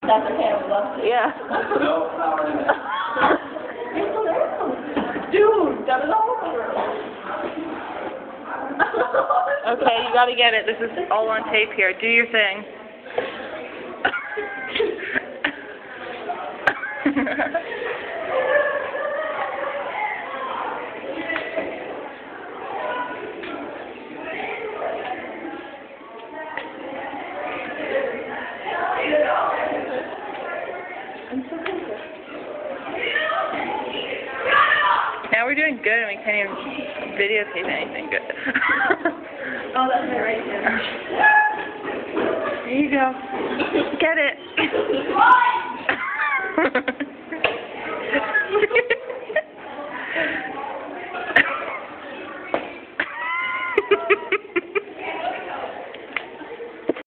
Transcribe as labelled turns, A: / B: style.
A: That's a camera.
B: Yeah.
C: No power in it.
A: Dude, that is over.
B: Okay, you gotta get it. This is all on tape here. Do your thing. Now we're doing good and we can't even videotape anything good.
A: Oh, that's my right hand.
B: There you go. Get it.